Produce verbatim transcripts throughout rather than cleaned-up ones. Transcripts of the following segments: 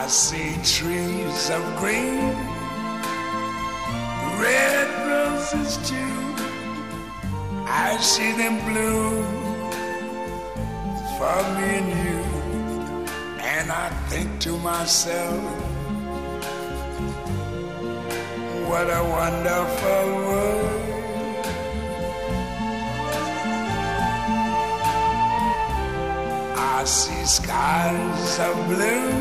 see trees of green, red roses too. I see them bloom for me and you. And I think to myself, what a wonderful world. I see skies of blue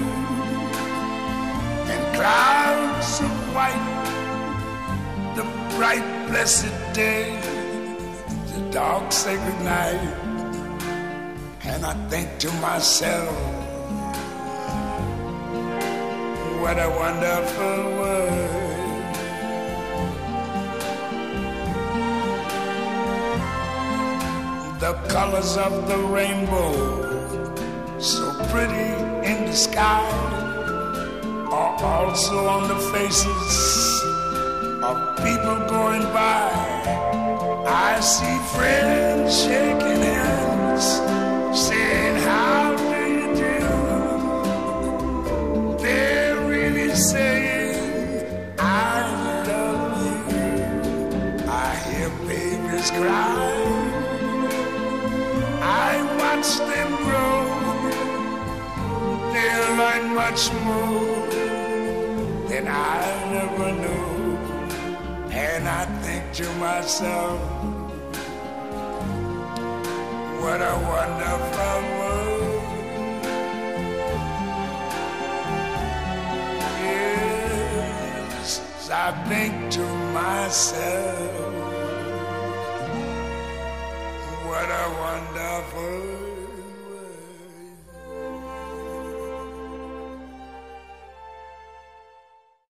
and clouds of white, the bright blessed day, the dark sacred night. And I think to myself, what a wonderful world. The colors of the rainbow, so pretty in the sky, are also on the faces of people going by. I see friends shaking hands, saying, how do you do? They're really saying, I love you. I hear babies cry, I watch them grow. They'll learn much more than I ever knew. And I think to myself, what a wonderful world. Yes, I think to myself,